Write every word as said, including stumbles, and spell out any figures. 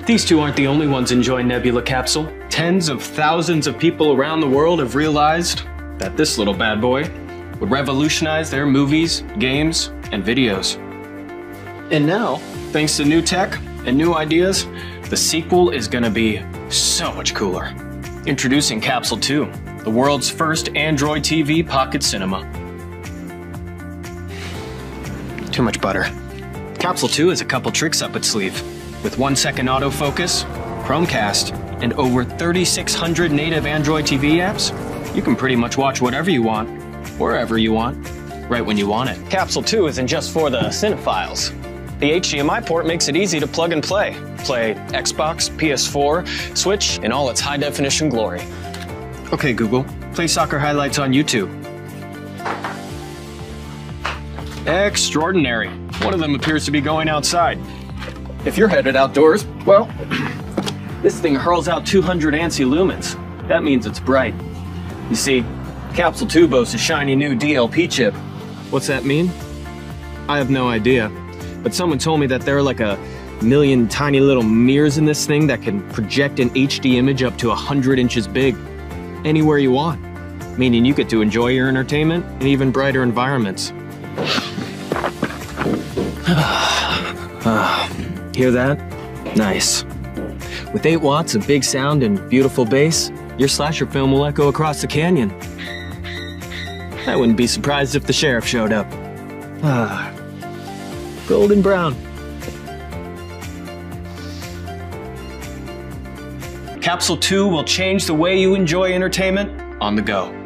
These two aren't the only ones enjoying Nebula Capsule. Tens of thousands of people around the world have realized that this little bad boy would revolutionize their movies, games, and videos. And now, thanks to new tech and new ideas, the sequel is gonna be so much cooler. Introducing Capsule two, the world's first Android T V pocket cinema. Too much butter. Capsule two has a couple tricks up its sleeve. With one second autofocus, Chromecast, and over thirty-six hundred native Android T V apps, you can pretty much watch whatever you want, wherever you want, right when you want it. Capsule two isn't just for the cinephiles. The H D M I port makes it easy to plug and play. Play Xbox, P S four, Switch in all its high-definition glory. Okay, Google, play soccer highlights on YouTube. Extraordinary. One of them appears to be going outside. If you're headed outdoors, well, this thing hurls out two hundred ANSI lumens. That means it's bright. You see, Capsule two boasts a shiny new D L P chip. What's that mean? I have no idea. But someone told me that there are like a million tiny little mirrors in this thing that can project an H D image up to one hundred inches big, anywhere you want. Meaning you get to enjoy your entertainment in even brighter environments. Hear that? Nice. With eight watts of big sound and beautiful bass, your slasher film will echo across the canyon. I wouldn't be surprised if the sheriff showed up. Ah. Golden brown. Capsule two will change the way you enjoy entertainment on the go.